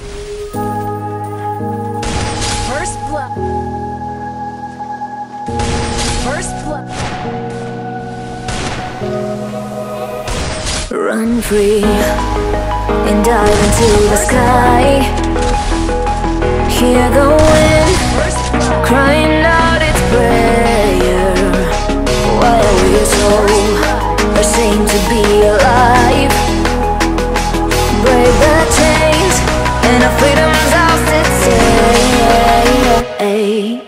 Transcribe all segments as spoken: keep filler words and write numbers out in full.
First blood. First blood. Run free and dive into the sky. Hear the wind crying out its prayer. Why are we so ashamed to be alive? Break the chains and our freedom's ours to take.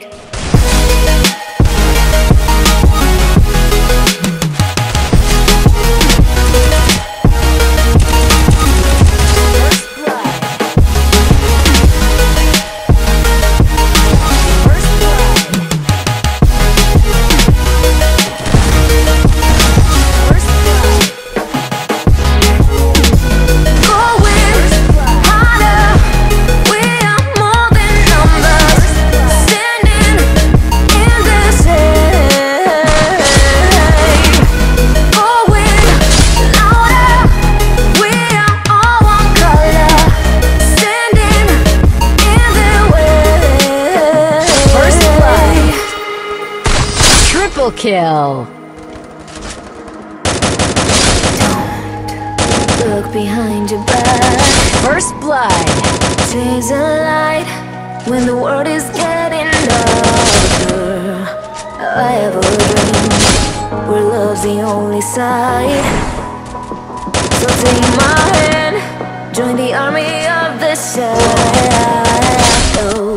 Kill. Don't look behind your back. First blood. Chase a light when the world is getting darker. I have a dream where love's the only side. So take my hand, join the army of the shadows.